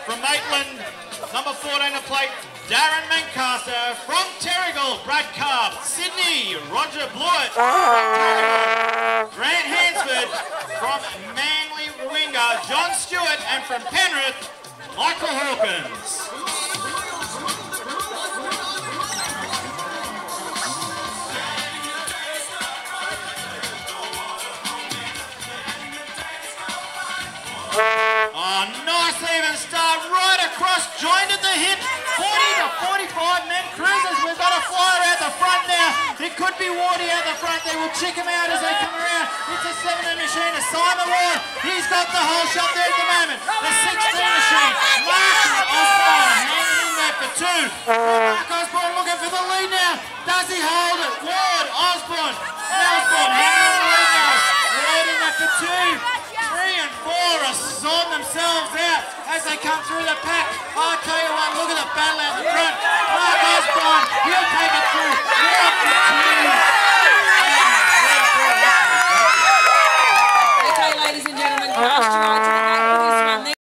from Maitland, number 14 to plate, Darren Mancaster. From Terrigal, Brad Carp. Sydney, Roger Blewett. Grant Hansford. From Manly winger, John Stewart. And from Penrith, Michael Hawkins. Oh, nice even start right across, joined at the hip, 40 to 45 men cruisers. We've got a flyer out the front now. It could be Wardy out the front. They will check him out as they come around. It's a 7-man machine to Simon Ward. He's got the whole shot there at the moment. The 16 machine, Mark Osborne hanging in there for 2. Mark Osborne looking for the lead now. Does he hold it? Ward, Osborne hanging in the lead now. Ward in there for 2. 3 and 4 are sorting themselves out as they